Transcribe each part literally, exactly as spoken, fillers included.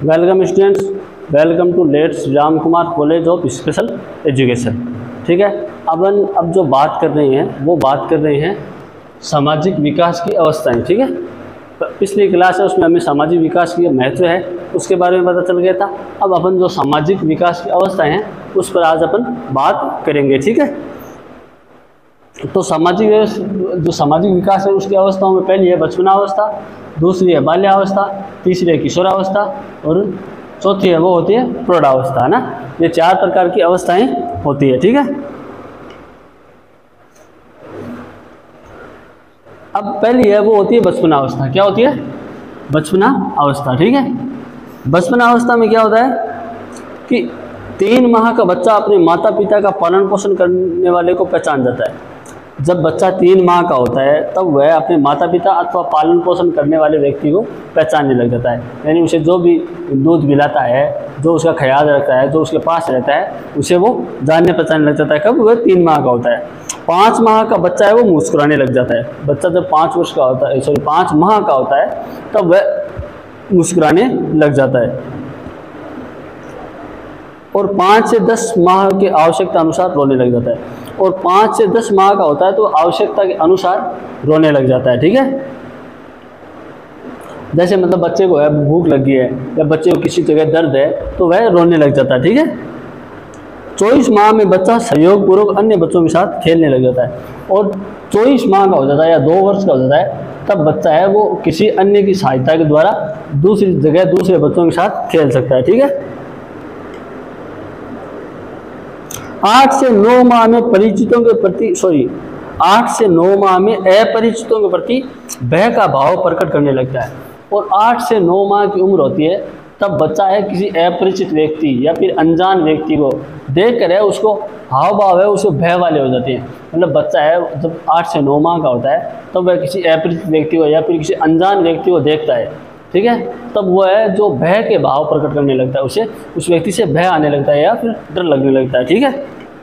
Welcome students, welcome to let's Ram Kumar college of special education. ठीक है, अब हम अब जो बात कर रहे हैं वो बात कर रहे हैं सामाजिक विकास की अवस्थाएं। ठीक है, पिछली क्लास है उसमें हमें सामाजिक विकास की महत्व है उसके बारे में पता चल गया था। अब अपन जो सामाजिक विकास की अवस्थाएं हैं उस पर आज अपन बात करेंगे। ठीक है, तो सामाजिक जो सामाजिक विकास है उसकी अवस्थाओं में पहली है बचपनावस्था, दूसरी है बाल्यावस्था, तीसरी है किशोरावस्था और चौथी है वो होती है प्रौढ़ावस्था, है ना। ये चार प्रकार की अवस्थाएं होती है। ठीक है, अब पहली है वो होती है बचपनावस्था। क्या होती है? बचपना अवस्था। ठीक है, बचपना अवस्था में क्या होता है कि तीन माह का बच्चा अपने माता पिता का पालन पोषण करने वाले को पहचान जाता है। जब बच्चा तीन माह का होता है तब वह अपने माता पिता अथवा पालन पोषण करने वाले व्यक्ति को पहचानने लग जाता है, यानी उसे जो भी दूध पिलाता है, जो उसका ख्याल रखता है, जो उसके पास रहता है, उसे वो जानने पहचानने लग जाता है। कब? वह तीन माह का होता है। पाँच माह का बच्चा है वो मुस्कुराने लग जाता है। बच्चा जब पाँच वर्ष का होता है सॉरी पाँच माह का होता है तब वह मुस्कुराने लग जाता है और पाँच से दस माह के आवश्यकता अनुसार रोने लग जाता है। और पाँच से दस माह का होता है तो आवश्यकता के अनुसार रोने लग जाता है। ठीक है, जैसे मतलब बच्चे को है भूख लगी है या बच्चे को किसी जगह दर्द है तो वह रोने लग जाता है। ठीक है, चौबीस माह में बच्चा सहयोग पूर्वक अन्य बच्चों के साथ खेलने लग जाता है और चौबीस माह का हो जाता है या दो वर्ष का हो जाता है तब बच्चा है वो किसी अन्य की सहायता के द्वारा दूसरी जगह दूसरे बच्चों के साथ खेल सकता है। ठीक है, आठ से नौ माह में परिचितों के प्रति सॉरी आठ से नौ माह में अपरिचितों के प्रति भय का भाव प्रकट करने लगता है और आठ से नौ माह की उम्र होती है तब बच्चा है किसी अपरिचित व्यक्ति या फिर अनजान व्यक्ति को देख कर है उसको हाव भाव है उसको भय वाले हो जाते हैं। मतलब बच्चा है जब आठ से नौ माह का होता है तब वह किसी अपरिचित व्यक्ति को या फिर किसी अनजान व्यक्ति को देखता है, ठीक है, तब वह है जो भय के भाव प्रकट करने लगता है, उसे उस व्यक्ति से भय आने लगता है या फिर डर लगने लगता है। ठीक है,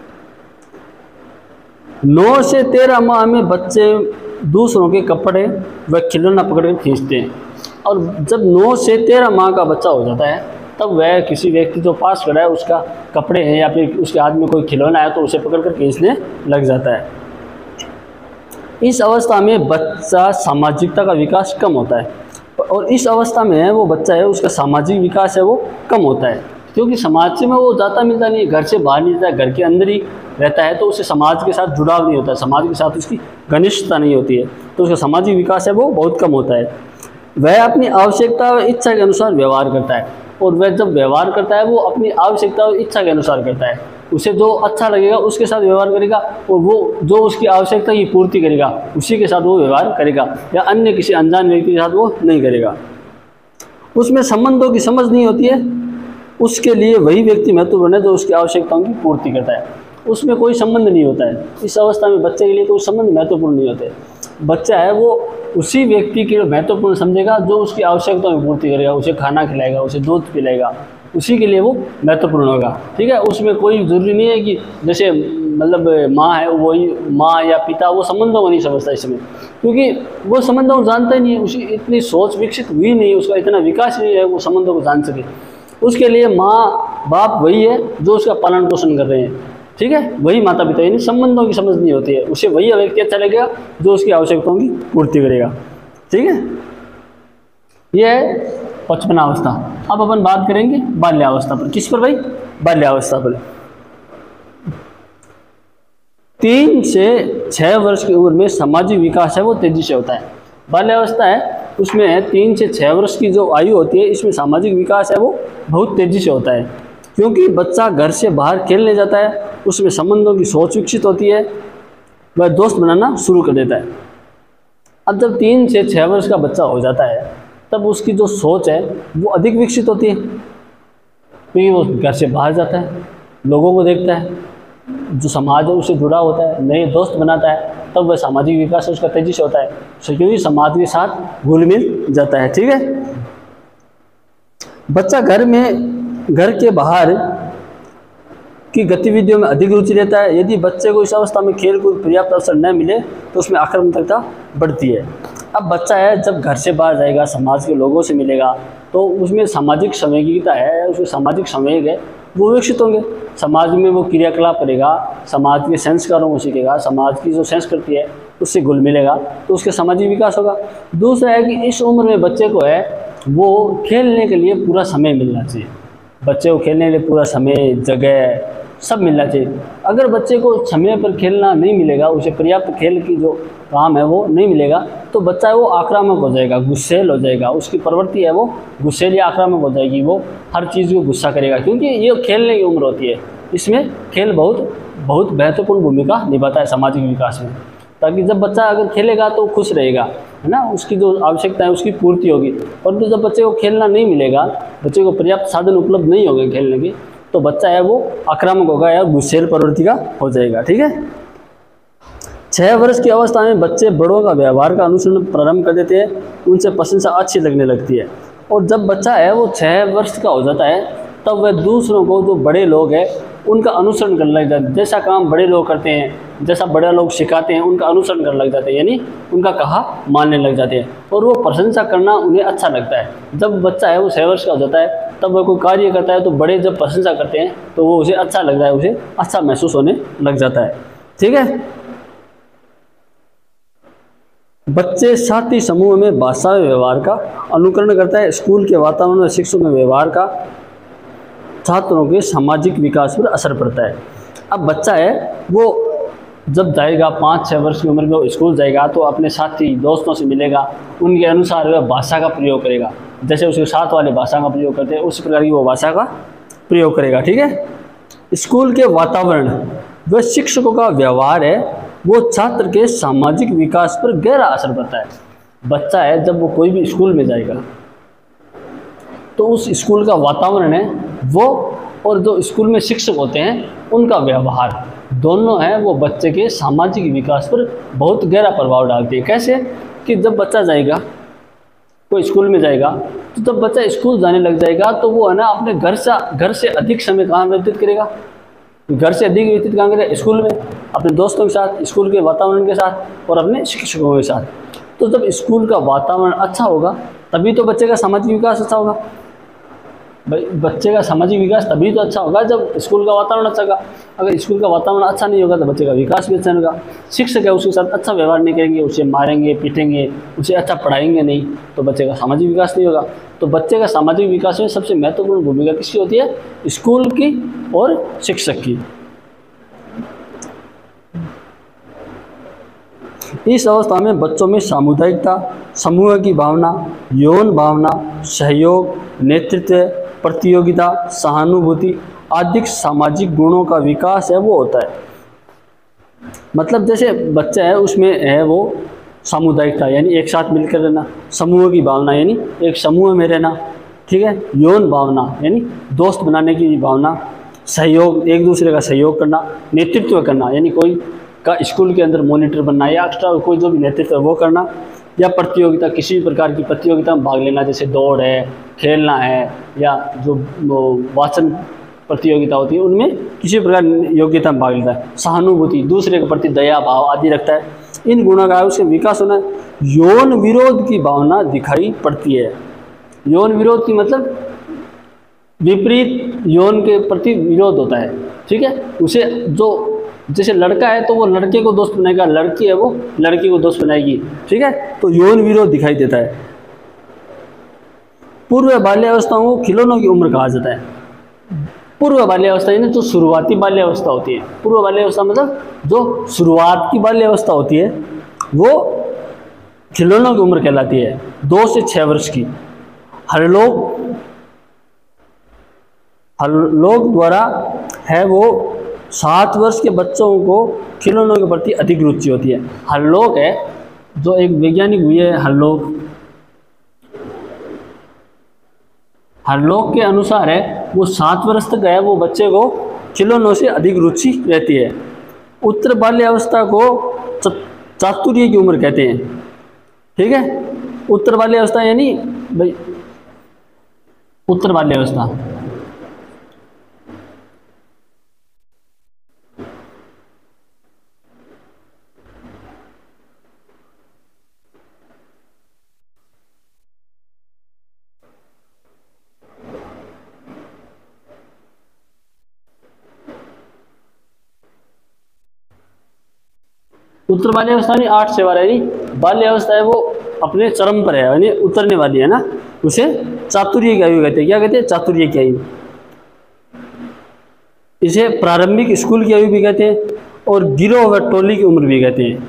नौ से तेरह माह में बच्चे दूसरों के कपड़े व खिलौना पकड़ कर खींचते हैं और जब नौ से तेरह माह का बच्चा हो जाता है तब वह किसी व्यक्ति जो पास खड़ा है उसका कपड़े हैं या फिर उसके हाथ में कोई खिलौना है तो उसे पकड़ कर खींचने लग जाता है। इस अवस्था में बच्चा सामाजिकता का विकास कम होता है और इस अवस्था में है वो बच्चा है उसका सामाजिक विकास है वो कम होता है क्योंकि समाज से में वो जाता मिलता नहीं है, घर से बाहर नहीं जाता है, घर के अंदर ही रहता है तो उससे समाज के साथ जुड़ाव नहीं होता है, समाज के साथ उसकी घनिष्ठता नहीं होती है तो उसका सामाजिक विकास है वो बहुत कम होता है। वह अपनी आवश्यकता और इच्छा के अनुसार व्यवहार करता है और वह जब व्यवहार करता है वो अपनी आवश्यकता और इच्छा के अनुसार करता है, उसे जो अच्छा लगेगा उसके साथ व्यवहार करेगा और वो जो उसकी आवश्यकता की पूर्ति करेगा उसी के साथ वो व्यवहार करेगा या अन्य किसी अनजान व्यक्ति के साथ वो नहीं करेगा। उसमें संबंधों की समझ नहीं होती है, उसके लिए वही व्यक्ति महत्वपूर्ण है जो उसकी आवश्यकताओं की पूर्ति करता है, उसमें कोई संबंध नहीं होता है। इस अवस्था में बच्चे के लिए कोई संबंध महत्वपूर्ण नहीं होते। बच्चा है वो उसी व्यक्ति के महत्वपूर्ण समझेगा जो उसकी आवश्यकताओं की पूर्ति करेगा, उसे खाना खिलाएगा, उसे दूध पिलाएगा, उसी के लिए वो महत्वपूर्ण होगा। ठीक है, उसमें कोई ज़रूरी नहीं है कि जैसे मतलब माँ है वही माँ या पिता वो संबंधों को नहीं समझता इसमें, क्योंकि वो संबंधों को जानता ही नहीं है, उसकी इतनी सोच विकसित हुई नहीं है, उसका इतना विकास नहीं है वो संबंधों को जान सके। उसके लिए माँ बाप वही है जो उसका पालन पोषण कर रहे हैं। ठीक है, वही माता पिता, यानी संबंधों की समझ नहीं होती है, उसे वही व्यक्ति अच्छा लगेगा जो उसकी आवश्यकताओं की पूर्ति करेगा। ठीक है, यह है बचपनावस्था। अब अपन बात करेंगे बाल्यावस्था पर। किस पर भाई? बाल्यावस्था पर। तीन से छह वर्ष की उम्र में सामाजिक विकास है वो तेजी से होता है। बाल्यावस्था है उसमें है तीन से छह वर्ष की जो आयु होती है इसमें सामाजिक विकास है वो बहुत तेजी से होता है क्योंकि बच्चा घर से बाहर खेलने जाता है, उसमें संबंधों की सोच विकसित होती है, वह दोस्त बनाना शुरू कर देता है। अब जब तीन से छः वर्ष का बच्चा हो जाता है तब उसकी जो सोच है वो अधिक विकसित होती है क्योंकि वो घर से बाहर जाता है, लोगों को देखता है, जो समाज है उससे जुड़ा होता है, नए दोस्त बनाता है, तब वह सामाजिक विकास उसका तेजी से होता है क्योंकि समाज के साथ घुल मिल जाता है। ठीक है, बच्चा घर में घर के बाहर की गतिविधियों में अधिक रुचि लेता है। यदि बच्चे को इस अवस्था में खेल कूद पर्याप्त अवसर न मिले तो उसमें आक्रामकता बढ़ती है। अब बच्चा है जब घर से बाहर जाएगा, समाज के लोगों से मिलेगा, तो उसमें सामाजिक संवेदीता है, उसमें सामाजिक संवेग है, वो विकसित होंगे। समाज में वो क्रियाकलाप करेगा, समाज के संस्कारों को सीखेगा, समाज की जो संस्कृति है उससे घुल मिलेगा, तो उसके सामाजिक विकास होगा। दूसरा है कि इस उम्र में बच्चे को है वो खेलने के लिए पूरा समय मिलना चाहिए। बच्चे को खेलने के लिए पूरा समय, जगह सब मिलना चाहिए। अगर बच्चे को समय पर खेलना नहीं मिलेगा, उसे पर्याप्त खेल की जो काम है वो नहीं मिलेगा, तो बच्चा है वो आक्रामक हो जाएगा, गुस्सैल हो जाएगा, उसकी प्रवृत्ति है वो गुस्सैल या आक्रामक हो जाएगी, वो हर चीज़ को गुस्सा करेगा, क्योंकि ये खेलने की उम्र होती है। इसमें खेल बहुत बहुत महत्वपूर्ण भूमिका निभाता है सामाजिक विकास में, ताकि जब बच्चा अगर खेलेगा तो खुश रहेगा, है ना, उसकी जो आवश्यकता है उसकी पूर्ति होगी। परंतु जब बच्चे को खेलना नहीं मिलेगा, बच्चे को पर्याप्त साधन उपलब्ध नहीं होंगे खेलने के, तो बच्चा है वो आक्रामक होगा या गुस्सैल प्रवृत्ति का हो जाएगा। ठीक है। छः वर्ष की अवस्था में बच्चे बड़ों का व्यवहार का अनुसरण प्रारंभ कर देते हैं, उनसे प्रशंसा अच्छी लगने लगती है। और जब बच्चा है वो छः वर्ष का हो जाता है, तब वह दूसरों को, जो बड़े लोग हैं उनका अनुसरण करने लग जाते हैं। जैसा काम बड़े लोग करते हैं, जैसा बड़े लोग सिखाते हैं, उनका अनुसरण करने लग जाते हैं, यानी उनका कहा मानने लग जाते हैं, और वो प्रशंसा करना उन्हें अच्छा लगता है। जब बच्चा है वो छः वर्ष का हो जाता है, तब वह कोई कार्य करता है तो बड़े जब प्रशंसा करते हैं तो वो उसे अच्छा लगता है, उसे अच्छा महसूस होने लग जाता है। ठीक है। बच्चे साथी समूह में भाषा व्यवहार का अनुकरण करता है। स्कूल के वातावरण में शिक्षकों के व्यवहार का छात्रों के सामाजिक विकास पर असर पड़ता है। अब बच्चा है वो जब जाएगा, पाँच छः वर्ष की उम्र में वो स्कूल जाएगा, तो अपने साथी दोस्तों से मिलेगा, उनके अनुसार वह भाषा का प्रयोग करेगा। जैसे उसके साथ वाले भाषा का प्रयोग करते हैं, उस प्रकार की वो भाषा का प्रयोग करेगा। ठीक है। स्कूल के वातावरण व शिक्षकों का व्यवहार है वो छात्र के सामाजिक विकास पर गहरा असर पड़ता है। बच्चा है जब वो कोई भी स्कूल में जाएगा, तो उस स्कूल का वातावरण है वो, और जो स्कूल में शिक्षक होते हैं उनका व्यवहार, दोनों हैं वो बच्चे के सामाजिक विकास पर बहुत गहरा प्रभाव डालती है। कैसे कि जब बच्चा जाएगा, कोई स्कूल में जाएगा, तो जब बच्चा स्कूल जाने लग जाएगा तो वो है ना अपने घर से घर से अधिक समय कहाँ व्यतीत करेगा, घर से अधिक व्यतीत कहाँ करेगा, स्कूल में, अपने दोस्तों के साथ, स्कूल के वातावरण के साथ और अपने शिक्षकों के साथ। तो जब स्कूल का वातावरण अच्छा होगा तभी तो बच्चे का सामाजिक विकास अच्छा होगा। भाई बच्चे का सामाजिक विकास तभी तो अच्छा होगा जब स्कूल का वातावरण अच्छा होगा। अगर स्कूल का वातावरण अच्छा नहीं होगा तो बच्चे का विकास भी अच्छा नहीं होगा। शिक्षक है उसके साथ अच्छा व्यवहार नहीं करेंगे, उसे मारेंगे, पीटेंगे, उसे अच्छा पढ़ाएंगे नहीं, तो बच्चे का सामाजिक विकास नहीं होगा। तो बच्चे का सामाजिक विकास में सबसे महत्वपूर्ण भूमिका किसकी होती है? स्कूल की और शिक्षक की। इस अवस्था में बच्चों में सामुदायिकता, समूह की भावना, यौन भावना, सहयोग, नेतृत्व, प्रतियोगिता, सहानुभूति आदि सामाजिक गुणों का विकास है वो होता है। मतलब जैसे बच्चा है उसमें है वो सामुदायिकता यानी एक साथ मिलकर रहना, समूह की भावना यानी एक समूह में रहना, ठीक है, यौन भावना यानी दोस्त बनाने की भावना, सहयोग, एक दूसरे का सहयोग करना, नेतृत्व करना यानी कोई का स्कूल के अंदर मॉनिटर बनना या एक्स्ट्रा कोई जो भी नेतृत्व वो करना, या प्रतियोगिता, किसी भी प्रकार की प्रतियोगिता में भाग लेना, जैसे दौड़ है, खेलना है, या जो वाचन प्रतियोगिता होती है उनमें किसी प्रकार योग्यता में भाग लेता है। सहानुभूति, दूसरे के प्रति दया भाव आदि रखता है। इन गुणों का उसके विकास होना है। यौन विरोध की भावना दिखाई पड़ती है। यौन विरोध की मतलब विपरीत यौन के प्रति विरोध होता है, ठीक है। उसे जो जैसे लड़का है तो वो लड़के को दोस्त बनाएगा, लड़की है वो लड़की को दोस्त बनाएगी, ठीक है, तो यौन विरोध दिखाई देता है। पूर्व बाल्यावस्थाओं को खिलौनों की उम्र कहा जाता है। पूर्व बाल्यावस्था यानी जो शुरुआती बाल्यावस्था होती है, पूर्व बाल्यावस्था मतलब जो शुरुआत की बाल्यावस्था होती है वो खिलौनों की उम्र कहलाती है, दो से छः वर्ष की। हर लोग हर लोग द्वारा है वो सात वर्ष के बच्चों को खिलौनों के प्रति अधिक रुचि होती है। हरलोक है जो एक वैज्ञानिक हुई है, हरलोक हरलोक के अनुसार है वो सात वर्ष तक है वो बच्चे को खिलौनों से अधिक रुचि रहती है। उत्तर बाल्यावस्था को चातुर्य की उम्र कहते हैं, ठीक है। उत्तर बाल्यावस्था यानी भाई उत्तर बाल्यावस्था उत्तर बाल्यावस्था नहीं, आठ से बारह यानी बाल्यावस्था है वो अपने चरम पर है, यानी उतरने वाली है ना, उसे चातुर्य की आयु कहते हैं। क्या कहते हैं? चातुर्य की आयु। इसे प्रारंभिक स्कूल की आयु भी कहते हैं और गिरोह व टोली की उम्र भी कहते हैं।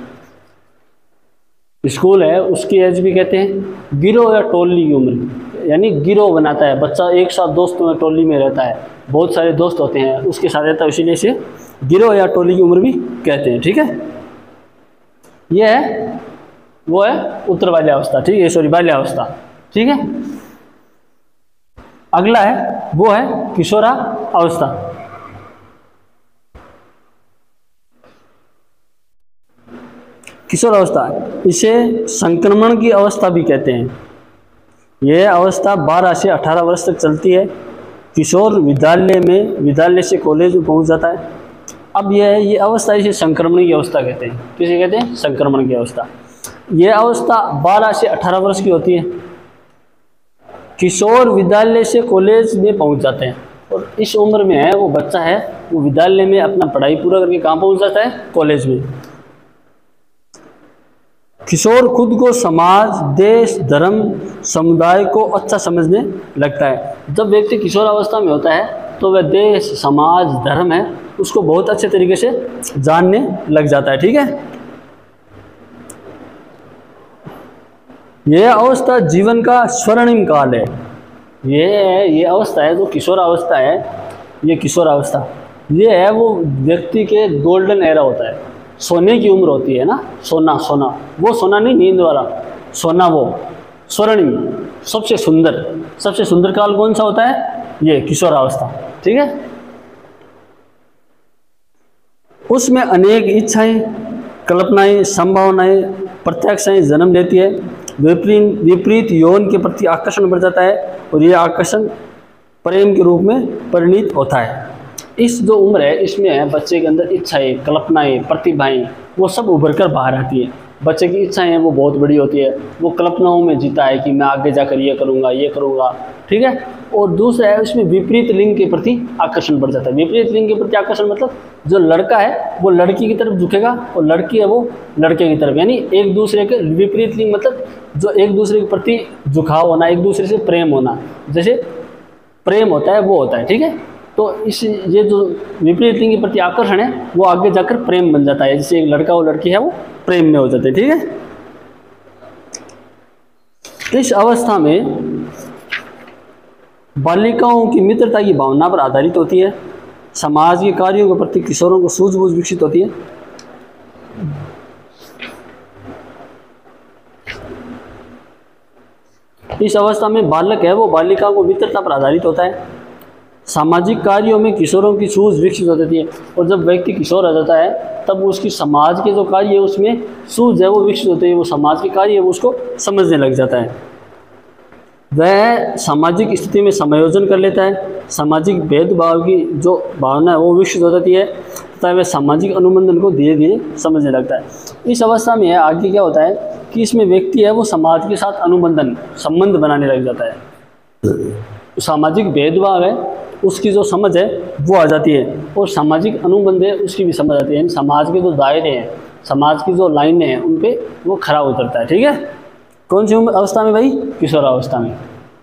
स्कूल है उसकी एज भी कहते हैं, गिरोह या टोली की उम्र यानी गिरोह बनाता है बच्चा, एक साथ दोस्तों में टोली में रहता है, बहुत सारे दोस्त होते हैं उसके साथ रहता है, इसीलिए इसे गिरोह या टोली की उम्र भी कहते हैं। ठीक है, यह है वो है उत्तर बाल्यावस्था। ठीक है, सॉरी बाल्यावस्था। ठीक है, अगला है वो है किशोरावस्था। किशोरावस्था, इसे संक्रमण की अवस्था भी कहते हैं। यह अवस्था बारह से अठारह वर्ष तक चलती है। किशोर विद्यालय में विद्यालय से कॉलेज में पहुंच जाता है। अब यह ये अवस्था इसे संक्रमण की अवस्था कहते हैं। किसे कहते हैं? संक्रमण की अवस्था। यह अवस्था बारह से अठारह वर्ष की होती है। किशोर विद्यालय से कॉलेज में पहुंच जाते हैं और इस उम्र में है वो बच्चा है वो विद्यालय में अपना पढ़ाई पूरा करके कहाँ पहुंच जाता है? कॉलेज में। किशोर खुद को समाज, देश, धर्म, समुदाय को अच्छा समझने लगता है। जब व्यक्ति किशोरावस्था में होता है तो वह देश, समाज, धर्म है उसको बहुत अच्छे तरीके से जानने लग जाता है। ठीक है, यह अवस्था जीवन का स्वर्णिम काल है। यह ये अवस्था है जो किशोरावस्था है, ये किशोरावस्था ये है वो व्यक्ति के गोल्डन एरा होता है, सोने की उम्र होती है ना, सोना सोना वो सोना नहीं नींद वाला सोना, वो स्वर्णिम सबसे सुंदर सबसे सुंदर काल कौन सा होता है? ये किशोरावस्था। ठीक है, उसमें अनेक इच्छाएं, कल्पनाएं, संभावनाएं, प्रत्याशाएं जन्म लेती है। विपरीत विपरीत यौन के प्रति आकर्षण बढ़ जाता है और यह आकर्षण प्रेम के रूप में परिणित होता है। इस जो उम्र है इसमें है बच्चे के अंदर इच्छाएं, कल्पनाएं, प्रतिभाएं वो सब उभर कर बाहर आती है। बच्चे की इच्छाएं हैं वो बहुत बड़ी होती है, वो कल्पनाओं में जीता है कि मैं आगे जाकर ये करूँगा ये करूँगा। ठीक है, और दूसरा है उसमें विपरीत लिंग के प्रति आकर्षण बढ़ जाता है। विपरीत लिंग के प्रति आकर्षण मतलब जो लड़का है वो लड़की की तरफ झुकेगा और लड़की है वो लड़के की तरफ, यानी एक दूसरे के विपरीत लिंग मतलब जो एक दूसरे के प्रति झुकाव होना, एक दूसरे से प्रेम होना, जैसे प्रेम होता है वो होता है। ठीक है, तो इस ये जो विपरीत लिंग के प्रति आकर्षण है वो आगे जाकर प्रेम बन जाता है, जैसे एक लड़का और लड़की है वो प्रेम में हो जाते हैं। ठीक है, इस अवस्था में बालिकाओं की मित्रता की भावना पर आधारित होती है। समाज के कार्यों के प्रति किशोरों को सूझबूझ विकसित होती है। इस अवस्था में बालक है वो बालिकाओं को मित्रता पर आधारित होता है। सामाजिक कार्यों में किशोरों की सूझ विकसित हो जाती है और जब व्यक्ति किशोर आ जाता है तब उसकी समाज के जो कार्य है उसमें सूझ है वो विकसित होती है, वो समाज के कार्य है वो उसको समझने लग जाता है। वह सामाजिक स्थिति में समायोजन कर लेता है। सामाजिक भेदभाव की जो भावना है वो विकसित हो जाती है तथा वह सामाजिक अनुबंधन को धीरे धीरे समझने लगता है। इस अवस्था में आगे क्या होता है कि इसमें व्यक्ति है वो समाज के साथ अनुबंधन संबंध बनाने लग जाता है। सामाजिक भेदभाव है उसकी जो समझ है वो आ जाती है और सामाजिक अनुबंध है उसकी भी समझ आती है। समाज के जो दायरे हैं, समाज की जो लाइनें हैं उन पे वो खरा उतरता है। ठीक है, कौन सी उम्र अवस्था में भाई? किशोरावस्था में।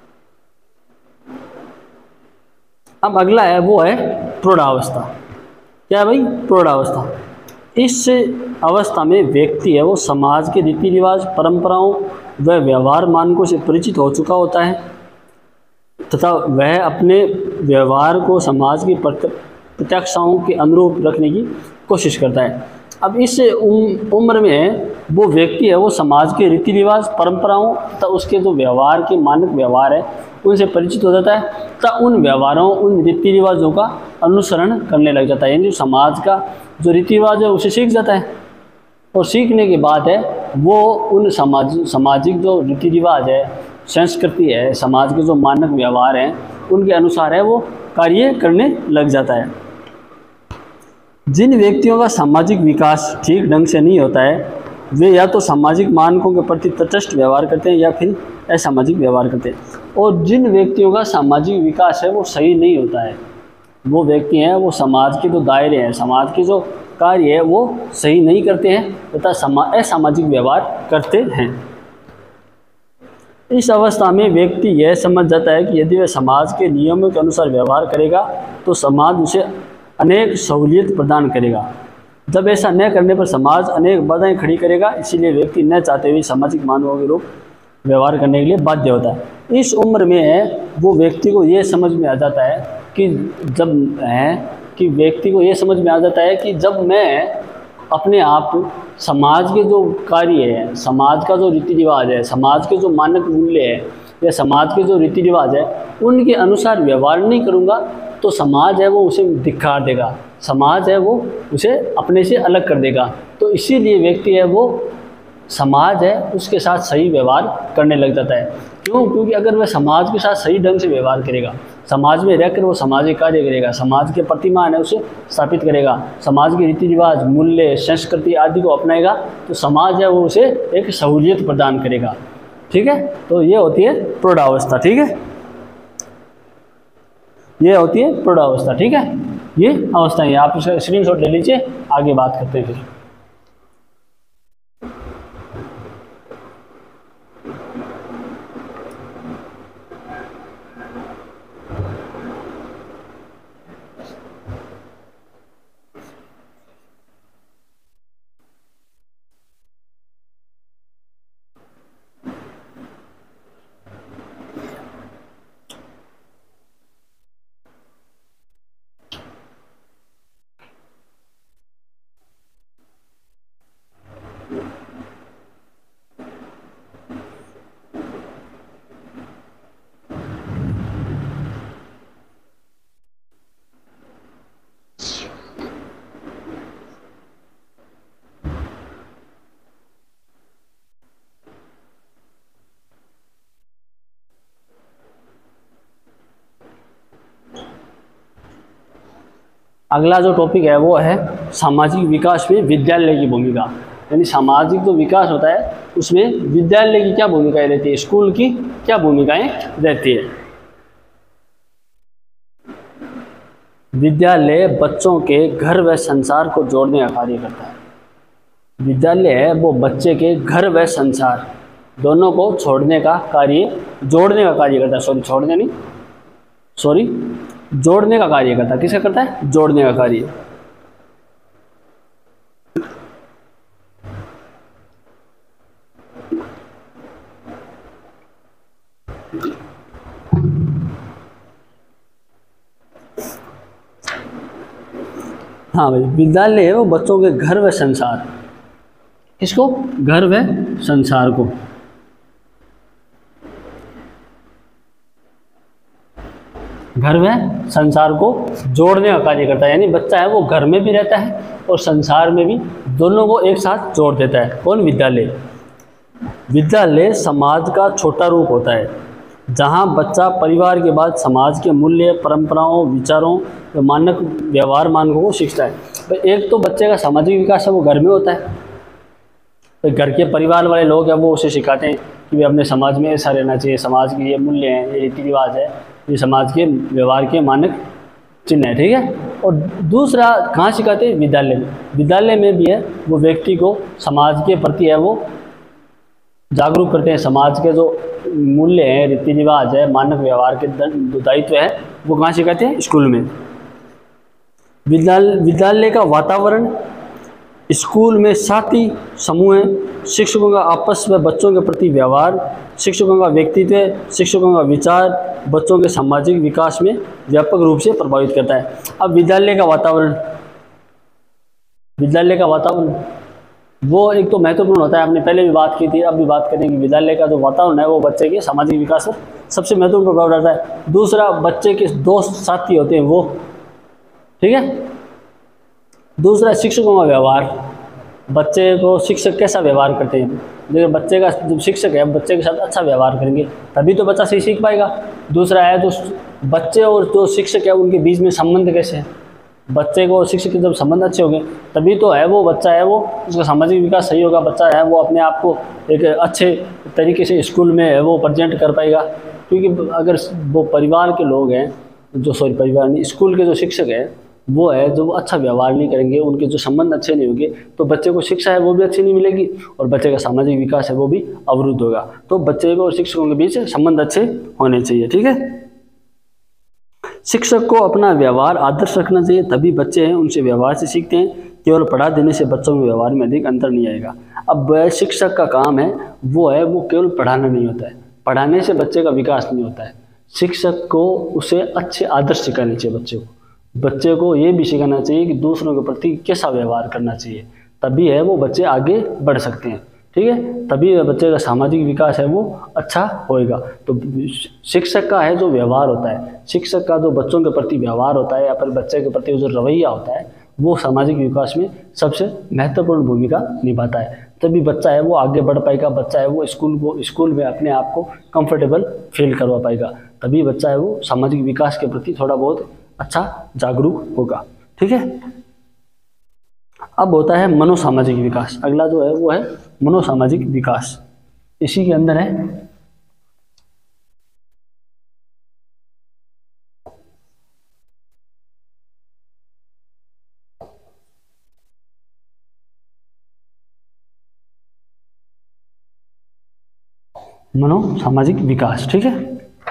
अब अगला है वो है प्रौढ़ावस्था। क्या है भाई? प्रौढ़ावस्था। इस अवस्था में व्यक्ति है वो समाज के रीति रिवाज, परंपराओं व व्यवहार मानकों से परिचित हो चुका होता है तथा वह अपने व्यवहार को समाज की प्रत्याशाओं के अनुरूप रखने की कोशिश करता है। अब इस उम, उम्र में वो व्यक्ति है वो समाज के रीति रिवाज, परंपराओं तथा उसके जो व्यवहार के मानक व्यवहार है उनसे परिचित हो जाता है तथा उन व्यवहारों, उन रीति रिवाजों का अनुसरण करने लग जाता है। यानी समाज का जो रीति रिवाज है उसे सीख जाता है और सीखने के बाद है वो उन समाज सामाजिक जो रीति रिवाज है, संस्कृति है, समाज के जो मानक व्यवहार हैं उनके अनुसार है वो कार्य करने लग जाता है। जिन व्यक्तियों का सामाजिक विकास ठीक ढंग से नहीं होता है वे या तो सामाजिक मानकों के प्रति तटस्थ व्यवहार करते हैं या फिर असामाजिक व्यवहार करते हैं। और जिन व्यक्तियों का सामाजिक विकास है वो सही नहीं होता है, वो व्यक्ति हैं वो समाज के जो दायरे हैं, समाज के जो कार्य है वो सही नहीं करते हैं तथा समा असामाजिक व्यवहार करते हैं। इस अवस्था में व्यक्ति यह समझ जाता है कि यदि वह समाज के नियमों के अनुसार व्यवहार करेगा तो समाज उसे अनेक सहूलियत प्रदान करेगा। जब ऐसा न करने पर समाज अनेक बाधाएं खड़ी करेगा, इसीलिए व्यक्ति न चाहते हुए सामाजिक मानवों के रूप व्यवहार करने के लिए बाध्य होता है। इस उम्र में है वो व्यक्ति को ये समझ में आ जाता है कि जब है कि व्यक्ति को ये समझ में आ जाता है कि जब मैं अपने आप समाज के जो कार्य है, समाज का जो रीति रिवाज है, समाज के जो मानक मूल्य है या समाज के जो रीति रिवाज है उनके अनुसार व्यवहार नहीं करूँगा तो समाज है वो उसे धिक्कार देगा, समाज है वो उसे अपने से अलग कर देगा। तो इसीलिए व्यक्ति है वो समाज है उसके साथ सही व्यवहार करने लग जाता है। क्यों? क्योंकि अगर वह समाज के साथ सही ढंग से व्यवहार करेगा, समाज में रहकर वो सामाजिक कार्य करेगा, समाज के प्रतिमान है उसे स्थापित करेगा, समाज के रीति रिवाज, मूल्य, संस्कृति आदि को अपनाएगा तो समाज है वो उसे एक सहूलियत प्रदान करेगा। ठीक है, तो ये होती है प्रौढ़ावस्था। ठीक है, ये होती है प्रौढ़ावस्था। ठीक है, ये अवस्था है, आप इसका स्क्रीनशॉट ले लीजिए, आगे बात करते हैं फिर। अगला जो टॉपिक है वो है सामाजिक विकास में विद्यालय की भूमिका। यानी सामाजिक जो विकास होता है उसमें विद्यालय की क्या भूमिकाएं रहती है, स्कूल की क्या भूमिकाएं रहती है। विद्यालय बच्चों के घर व संसार को जोड़ने का कार्य करता है। विद्यालय है वो बच्चे के घर व संसार दोनों को छोड़ने का कार्य जोड़ने का कार्य करता है। सॉरी छोड़ने नहीं सॉरी जोड़ने का कार्य करता है। किसका करता है? जोड़ने का कार्य। हाँ भाई, विद्यालय है वो बच्चों के घर व संसार, किसको? घर व संसार को घर में संसार को जोड़ने का कार्य करता है। यानी बच्चा है वो घर में भी रहता है और संसार में भी, दोनों को एक साथ जोड़ देता है। कौन? विद्यालय। विद्यालय समाज का छोटा रूप होता है जहां बच्चा परिवार के बाद समाज के मूल्य, परंपराओं, विचारों, मानक व्यवहार मानकों को सीखता है। तो एक तो बच्चे का सामाजिक विकास है वो घर में होता है, तो घर के परिवार वाले लोग हैं वो उसे सिखाते हैं कि भाई अपने समाज में ऐसा रहना चाहिए, समाज के ये मूल्य हैं, ये रीति रिवाज है, ये समाज के व्यवहार के मानक चिन्ह है। ठीक है, और दूसरा कहाँ सिखाते हैं? विद्यालय में। विद्यालय में भी है वो व्यक्ति को समाज के प्रति है वो जागरूक करते हैं। समाज के जो मूल्य हैं, रीति रिवाज है, मानक व्यवहार के दायित्व है वो कहाँ सिखाते हैं? स्कूल में। विद्यालय विद्यालय का वातावरण, स्कूल में साथी समूह है, शिक्षकों का आपस में बच्चों के प्रति व्यवहार, शिक्षकों का व्यक्तित्व, शिक्षकों का विचार बच्चों के सामाजिक विकास में व्यापक रूप से प्रभावित करता है। अब विद्यालय का वातावरण, विद्यालय का वातावरण वो एक तो महत्वपूर्ण होता है। आपने पहले भी बात की थी, अब भी बात करेंगे। विद्यालय का जो वातावरण है वो बच्चे के सामाजिक विकास पर सबसे महत्वपूर्ण प्रभाव डालता है। दूसरा, बच्चे के दोस्त साथी होते हैं वो, ठीक है। दूसरा, शिक्षकों का व्यवहार, बच्चे को शिक्षक कैसा व्यवहार करते हैं। देखिए, बच्चे का जब शिक्षक है बच्चे के साथ अच्छा व्यवहार करेंगे तभी तो बच्चा सही सीख पाएगा। दूसरा है जो बच्चे और जो शिक्षक है उनके बीच में संबंध कैसे है। बच्चे को और शिक्षक के जब संबंध अच्छे होंगे तभी तो है वो बच्चा है वो उसका सामाजिक विकास सही होगा। बच्चा है वो अपने आप को एक अच्छे तरीके से स्कूल में है वो प्रेजेंट कर पाएगा। क्योंकि अगर वो परिवार के लोग हैं जो सॉरी परिवार नहीं स्कूल के जो शिक्षक हैं वो है जो अच्छा व्यवहार नहीं करेंगे, उनके जो संबंध अच्छे नहीं होंगे, तो बच्चे को शिक्षा है वो भी अच्छी नहीं मिलेगी और बच्चे का सामाजिक विकास है वो भी अवरुद्ध होगा। तो बच्चे को और शिक्षकों के बीच संबंध अच्छे होने चाहिए। ठीक है, शिक्षक को अपना व्यवहार आदर्श रखना चाहिए, तभी बच्चे हैं उनसे व्यवहार से सीखते हैं। केवल पढ़ा देने से बच्चों में व्यवहार में अधिक अंतर नहीं आएगा। अब शिक्षक का काम है वो है वो केवल पढ़ाना नहीं होता है, पढ़ाने से बच्चे का विकास नहीं होता है। शिक्षक को उसे अच्छे आदर्श सिखाने चाहिए। बच्चे को बच्चे को ये भी सिखाना चाहिए कि दूसरों के प्रति कैसा व्यवहार करना चाहिए, तभी है वो बच्चे आगे बढ़ सकते हैं। ठीक है, तभी बच्चे का सामाजिक विकास है वो अच्छा होएगा। तो शिक्षक का है जो व्यवहार होता है, शिक्षक का जो बच्चों के प्रति व्यवहार होता है या फिर बच्चे के प्रति जो रवैया होता है वो सामाजिक विकास में सबसे महत्वपूर्ण भूमिका निभाता है। तभी बच्चा है वो आगे बढ़ पाएगा, बच्चा है वो स्कूल को स्कूल में अपने आप को कंफर्टेबल फील करवा पाएगा, तभी बच्चा है वो सामाजिक विकास के प्रति थोड़ा बहुत अच्छा जागरूक होगा। ठीक है, अब होता है मनोसामाजिक विकास। अगला जो है वो है मनोसामाजिक विकास, इसी के अंदर है मनोसामाजिक विकास। ठीक है,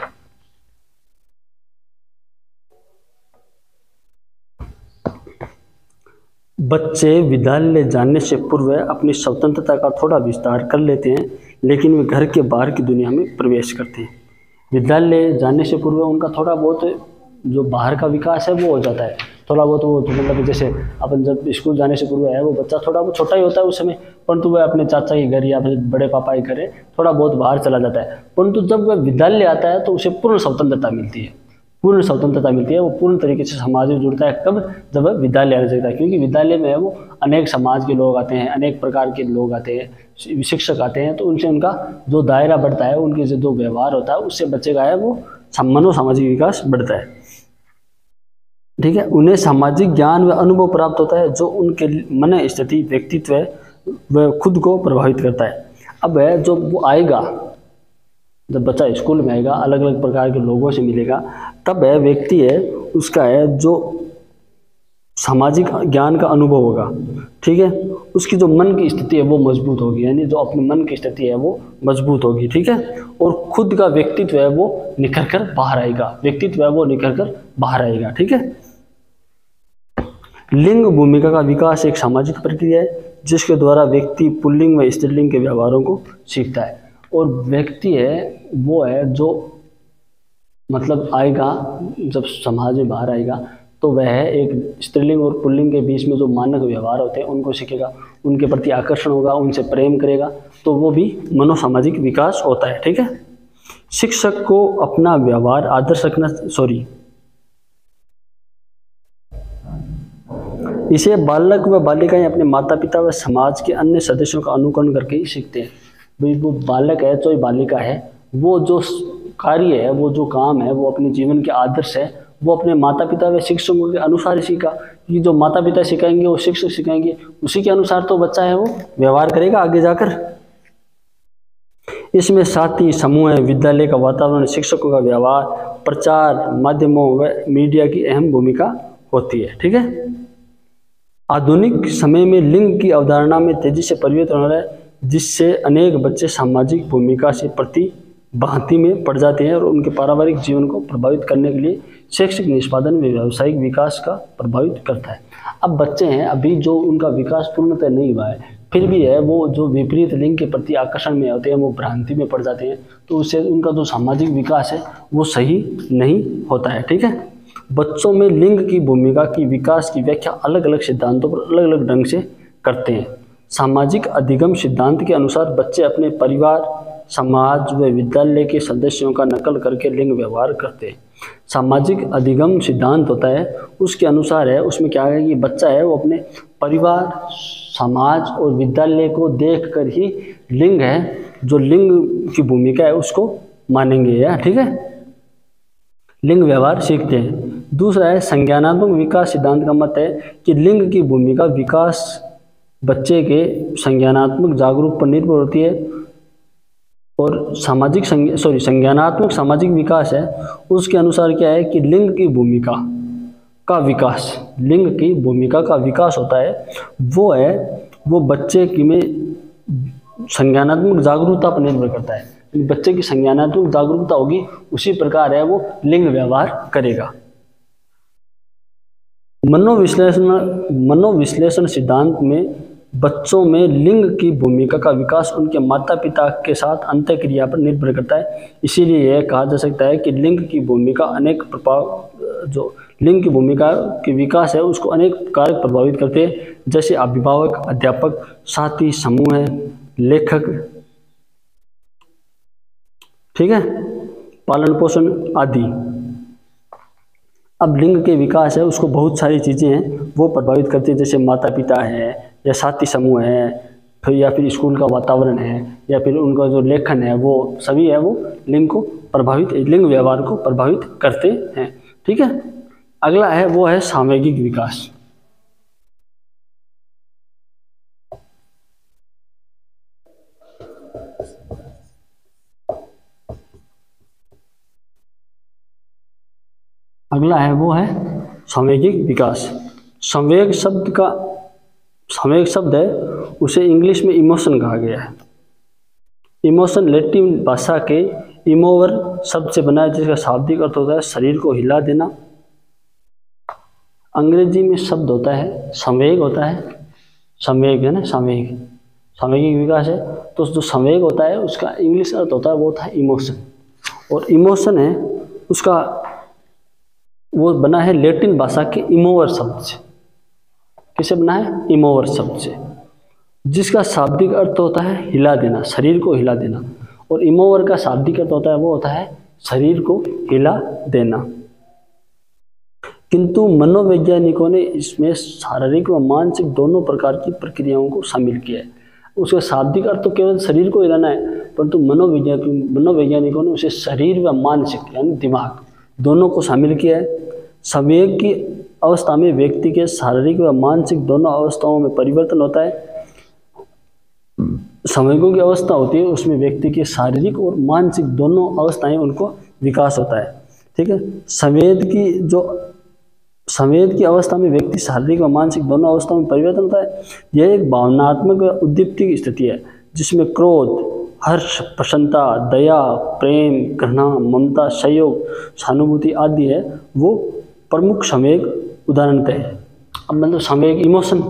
बच्चे विद्यालय जाने से पूर्व अपनी स्वतंत्रता का थोड़ा विस्तार कर लेते हैं, लेकिन वे घर के बाहर की दुनिया में प्रवेश करते हैं। विद्यालय जाने से पूर्व उनका थोड़ा बहुत जो बाहर का विकास है वो हो जाता है, थोड़ा बहुत वो तो मतलब जैसे अपन जब स्कूल जाने से पूर्व है वो बच्चा थोड़ा बहुत छोटा ही होता है उस समय, परंतु वह अपने चाचा के घर या फिर बड़े पापा के घर थोड़ा बहुत बाहर चला जाता है। परंतु जब वह विद्यालय आता है तो उसे पूर्ण स्वतंत्रता मिलती है, पूर्ण स्वतंत्रता मिलती है, वो पूर्ण तरीके से समाज में जुड़ता है। कब? जब वह विद्यालय आने लगता है, क्योंकि विद्यालय में है वो अनेक समाज के लोग आते हैं, अनेक प्रकार के लोग आते हैं, शिक्षक आते हैं, तो उनसे उनका जो दायरा बढ़ता है, उनके से जो व्यवहार होता है उससे बच्चे का है वो मनोसामाजिक विकास बढ़ता है। ठीक है, उन्हें सामाजिक ज्ञान व अनुभव प्राप्त होता है जो उनके मन स्थिति व्यक्तित्व व खुद को प्रभावित करता है। अब है जो वो आएगा, जब बच्चा स्कूल में आएगा अलग अलग प्रकार के लोगों से मिलेगा, तब है व्यक्ति है उसका है जो सामाजिक ज्ञान का अनुभव होगा। ठीक है, उसकी जो मन की स्थिति है वो मजबूत होगी, यानी जो अपने मन की स्थिति है वो मजबूत होगी। ठीक है, और खुद का व्यक्तित्व है वो निखर कर बाहर आएगा, व्यक्तित्व है वो निखर कर बाहर आएगा। ठीक है, लिंग भूमिका का विकास एक सामाजिक प्रक्रिया है जिसके द्वारा व्यक्ति पुल्लिंग व स्त्रीलिंग के व्यवहारों को सीखता है। और व्यक्ति है वो है जो मतलब आएगा जब समाज में बाहर आएगा तो वह एक स्त्रीलिंग और पुल्लिंग के बीच में जो मानक व्यवहार होते हैं उनको सीखेगा, उनके प्रति आकर्षण होगा, उनसे प्रेम करेगा, तो वो भी मनोसामाजिक विकास होता है। ठीक है, शिक्षक को अपना व्यवहार आदर्श रखना सॉरी इसे बालक व बालिकाएं अपने माता पिता व समाज के अन्य सदस्यों का अनुकरण करके ही सीखते हैं। भाई वो बालक है चाहे बालिका है, वो जो कार्य है वो जो काम है वो अपने जीवन के आदर्श है वो अपने माता पिता व शिक्षकों के अनुसार ही सीखा, कि जो माता पिता सिखाएंगे वो शिक्षक सिखाएंगे, उसी के अनुसार तो बच्चा है वो व्यवहार करेगा आगे जाकर। इसमें साथी समूह है, विद्यालय का वातावरण, शिक्षकों का व्यवहार, प्रचार माध्यमों व मीडिया की अहम भूमिका होती है। ठीक है, आधुनिक समय में लिंग की अवधारणा में तेजी से परिवर्तन हो रहा है जिससे अनेक बच्चे सामाजिक भूमिका से प्रति भांति में पड़ जाते हैं और उनके पारिवारिक जीवन को प्रभावित करने के लिए शैक्षिक निष्पादन में व्यावसायिक विकास का प्रभावित करता है। अब बच्चे हैं अभी जो उनका विकास पूर्णतः नहीं हुआ है, फिर भी है वो जो विपरीत लिंग के प्रति आकर्षण में होते हैं, वो भ्रांति में पड़ जाते हैं, तो उससे उनका जो सामाजिक विकास है वो सही नहीं होता है। ठीक है, बच्चों में लिंग की भूमिका की विकास की व्याख्या अलग अलग सिद्धांतों पर अलग अलग ढंग से करते हैं। सामाजिक अधिगम सिद्धांत के अनुसार बच्चे अपने परिवार, समाज व विद्यालय के सदस्यों का नकल करके लिंग व्यवहार करते हैं। सामाजिक अधिगम सिद्धांत होता है उसके अनुसार है, उसमें क्या है कि बच्चा है वो अपने परिवार, समाज और विद्यालय को देखकर ही लिंग है जो लिंग की भूमिका है उसको मानेंगे या ठीक है लिंग व्यवहार सीखते हैं। दूसरा है संज्ञानात्मक विकास सिद्धांत का मत है कि लिंग की भूमिका विकास बच्चे के संज्ञानात्मक जागरूक पर निर्भर होती है और सामाजिक सॉरी संज्ञानात्मक सामाजिक विकास है उसके अनुसार क्या है कि लिंग की भूमिका का विकास, लिंग की भूमिका का विकास होता है, वो है वो बच्चे की में संज्ञानात्मक जागरूकता पर निर्भर करता है। बच्चे की संज्ञानात्मक जागरूकता होगी उसी प्रकार है वो लिंग व्यवहार करेगा। मनोविश्लेषण मनोविश्लेषण सिद्धांत में बच्चों में लिंग की भूमिका का विकास उनके माता पिता के साथ अंतःक्रिया पर निर्भर करता है। इसीलिए यह कहा जा सकता है कि लिंग की भूमिका अनेक प्रभाव जो लिंग की भूमिका के विकास है उसको अनेक कारक प्रभावित करते हैं, जैसे अभिभावक, अध्यापक, साथी, समूह है, लेखक, ठीक है, पालन पोषण आदि। अब लिंग के विकास है उसको बहुत सारी चीज़ें हैं वो प्रभावित करती है, जैसे माता पिता है या साथी समूह है, फिर या फिर स्कूल का वातावरण है, या फिर उनका जो लेखन है, वो सभी है वो लिंग को प्रभावित लिंग व्यवहार को प्रभावित करते हैं। ठीक है, अगला है वो है सामूहिक विकास। अगला है वो है सामूहिक विकास। संवेग शब्द का संवेग शब्द है उसे इंग्लिश में इमोशन कहा गया है। इमोशन लैटिन भाषा के इमोवर शब्द से बना है, जिसका शाब्दिक अर्थ होता है शरीर को हिला देना। अंग्रेजी में शब्द होता है संवेग होता है, संवेग है ना, संवेग सामूहिक विकास है। तो जो संवेग होता है उसका इंग्लिश अर्थ होता है वो होता है इमोशन, और इमोशन है उसका वो बना है लैटिन भाषा के इमोवर शब्द से। किसे बना है? इमोवर शब्द से, जिसका शाब्दिक अर्थ होता है हिला देना, शरीर को हिला देना। और इमोवर का शाब्दिक अर्थ होता है वो होता है शरीर को हिला देना। किंतु मनोवैज्ञानिकों ने इसमें शारीरिक व मानसिक दोनों प्रकार की प्रक्रियाओं को शामिल किया है। उसका शाब्दिक अर्थ तो केवल शरीर को हिलाना है, परंतु मनोवैज्ञानिक मनोवैज्ञानिकों ने उसे शरीर व मानसिक यानी दिमाग दोनों को शामिल किया है। संवेग की अवस्था में व्यक्ति के शारीरिक व मानसिक दोनों अवस्थाओं में परिवर्तन होता है। संवेगों की अवस्था होती है उसमें व्यक्ति के शारीरिक और मानसिक दोनों अवस्थाएं उनको विकास होता है। ठीक है, संवेद की जो संवेद की अवस्था में व्यक्ति शारीरिक व मानसिक दोनों अवस्थाओं में परिवर्तन होता है। यह एक भावनात्मक व उद्दीप्ति स्थिति है जिसमें क्रोध, हर्ष, प्रसन्नता, दया, प्रेम, घृणा, ममता, सहयोग, सहानुभूति आदि है वो प्रमुख संवेग उदाहरणतः है। अब मतलब संवेग इमोशन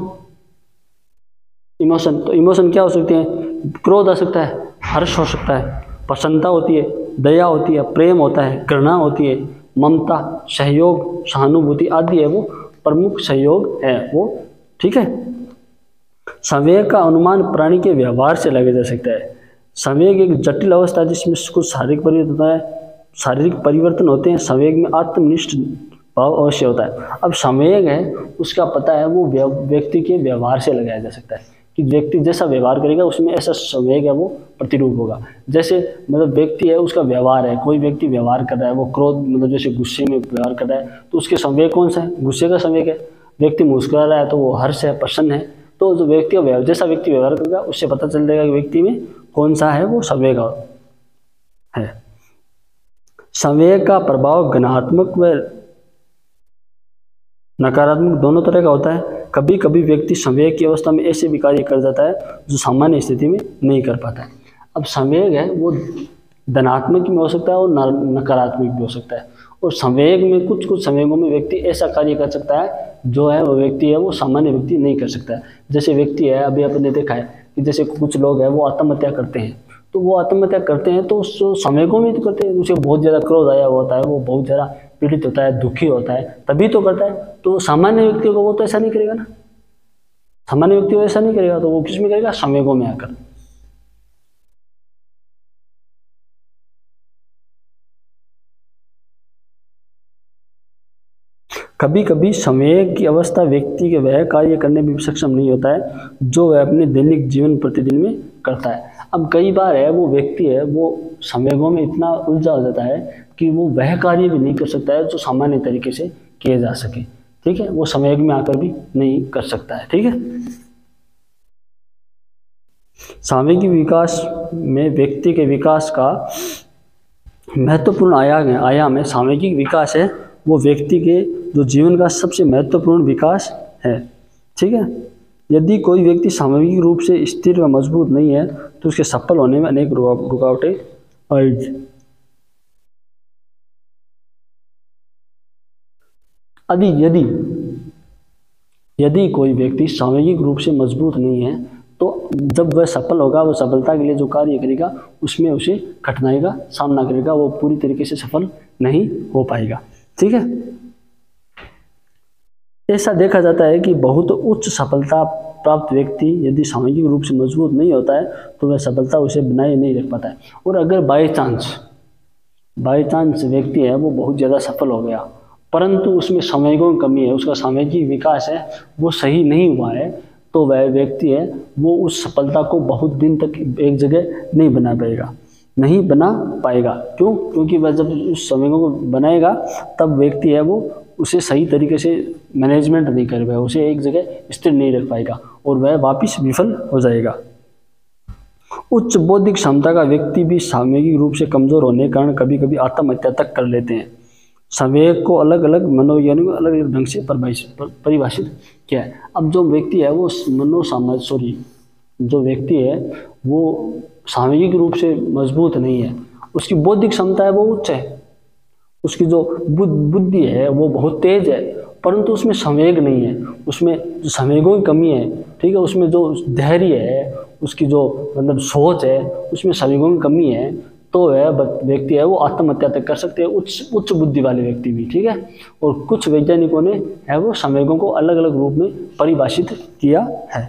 इमोशन तो इमोशन क्या हो सकते हैं? क्रोध आ सकता है, हर्ष हो सकता है, प्रसन्नता होती है, दया होती है, प्रेम होता है, घृणा होती है, ममता, सहयोग, सहानुभूति आदि है वो प्रमुख सहयोग है वो। ठीक है, संवेग का अनुमान प्राणी के व्यवहार से लगाया जा सकता है। संवेग एक जटिल अवस्था है जिसमें कुछ शारीरिक परिवर्तन होता है शारीरिक परिवर्तन होते हैं। संवेग में आत्मनिष्ठ भाव अवश्य होता है। अब संवेग है उसका पता है वो व्यक्ति के व्यवहार से लगाया जा सकता है कि व्यक्ति जैसा व्यवहार करेगा उसमें ऐसा संवेग है वो प्रतिरूप होगा। जैसे मतलब व्यक्ति है उसका व्यवहार है, कोई व्यक्ति व्यवहार कर रहा है वो क्रोध मतलब जैसे गुस्से में व्यवहार कर रहा है तो उसके संवेग कौन सा है? गुस्से का संवेग है। व्यक्ति मुस्कुरा रहा है तो वो हर्ष है, प्रसन्न है। तो जो व्यक्ति का जैसा व्यक्ति व्यवहार करेगा उससे पता चल जाएगा कि व्यक्ति में कौन सा है वो संवेग है। संवेग का प्रभाव घनात्मक व नकारात्मक दोनों तरह का होता है। कभी कभी व्यक्ति संवेग की अवस्था में ऐसे भी कार्य कर जाता है जो सामान्य स्थिति में नहीं कर पाता है। अब संवेग है वो धनात्मक भी हो सकता है और नकारात्मक भी हो सकता है। और संवेग में कुछ कुछ संवेगों में व्यक्ति ऐसा कार्य कर सकता है जो है वो व्यक्ति है वो सामान्य व्यक्ति नहीं कर सकता है। जैसे व्यक्ति है अभी आपने देखा है कि जैसे कुछ लोग हैं वो आत्महत्या करते हैं, तो वो आत्महत्या करते हैं तो उस संवेगों में तो करते हैं, उसे बहुत ज़्यादा क्रोध आया होता है, वो बहुत ज़्यादा पीड़ित होता है, दुखी होता है, तभी तो करता है। तो सामान्य व्यक्ति को वो तो ऐसा नहीं करेगा ना, सामान्य व्यक्ति को ऐसा नहीं करेगा, तो वो किस में करेगा? संवेगों में आकर। कभी कभी संवेग की अवस्था व्यक्ति के वह कार्य करने में भी सक्षम नहीं होता है जो वह अपने दैनिक जीवन प्रतिदिन में करता है। अब कई बार है वो व्यक्ति है वो संवेगों में इतना उलझा हो जाता है कि वो वह कार्य भी नहीं कर सकता है जो सामान्य तरीके से किए जा सके। ठीक है, वो संवेग में आकर भी नहीं कर सकता है। ठीक है, सामूहिक विकास में व्यक्ति के विकास का महत्वपूर्ण आयाम है आयाम है सामूहिक विकास है वो व्यक्ति के जो जीवन का सबसे महत्वपूर्ण विकास है। ठीक है, यदि कोई व्यक्ति सामूहिक रूप से स्थिर व मजबूत नहीं है तो उसके सफल होने में अनेक रुकावटें आएगी। यदि यदि यदि कोई व्यक्ति सामूहिक रूप से मजबूत नहीं है तो जब वह सफल होगा, वो सफलता के लिए जो कार्य करेगा उसमें उसे कठिनाई का सामना करेगा, वो पूरी तरीके से सफल नहीं हो पाएगा। ठीक है, ऐसा देखा जाता है कि बहुत उच्च सफलता प्राप्त व्यक्ति यदि सामूहिक रूप से मजबूत नहीं होता है तो वह सफलता उसे बनाए नहीं रख पाता है। और अगर बाई चांस बाई चांस व्यक्ति है वो बहुत ज़्यादा सफल हो गया परंतु उसमें सामूहिकों की कमी है, उसका सामाजिक विकास है वो सही नहीं हुआ है, तो वह व्यक्ति है वो उस सफलता को बहुत दिन तक एक जगह नहीं बना पाएगा नहीं बना पाएगा क्यों? क्योंकि वह जब उस सामूहिकों को बनाएगा तब व्यक्ति है वो उसे सही तरीके से मैनेजमेंट नहीं कर पाएगा, उसे एक जगह स्थिर नहीं रख पाएगा और वह वापिस विफल हो जाएगा। उच्च बौद्धिक क्षमता का व्यक्ति भी सामूहिक रूप से कमजोर होने के कारण कभी कभी आत्महत्या तक कर लेते हैं। सामूहिक को अलग अलग मनोवैज्ञानिकों अलग अलग ढंग से परिभाषित किया है। अब जो व्यक्ति है वो मनोसामाजिक सॉरी जो व्यक्ति है वो सामूहिक रूप से मजबूत नहीं है, उसकी बौद्धिक क्षमता है वो उच्च है, उसकी जो बुद्धि है वो बहुत तेज है परंतु उसमें संवेग नहीं है, उसमें संवेगों की कमी है। ठीक है, उसमें जो धैर्य है, उसकी जो मतलब सोच है उसमें संवेगों की कमी है, तो वह व्यक्ति है वो आत्महत्या तक कर सकते हैं, उच्च उच्च बुद्धि वाले व्यक्ति भी। ठीक है, और कुछ वैज्ञानिकों ने है वो संवेगों को अलग अलग रूप में परिभाषित किया है।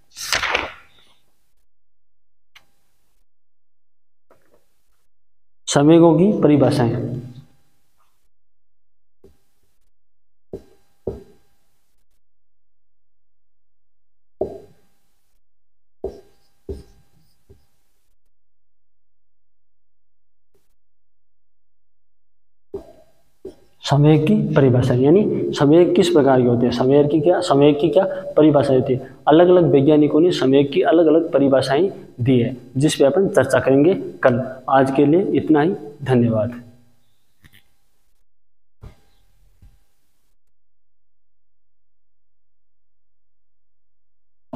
संवेगों की परिभाषाएं संवेग की परिभाषा यानी संवेग किस प्रकार के होते हैं, संवेग की क्या संवेग की क्या परिभाषा होती है। अलग अलग वैज्ञानिकों ने संवेग की अलग अलग परिभाषाएं दी है जिस पे अपन चर्चा करेंगे कल। आज के लिए इतना ही, धन्यवाद।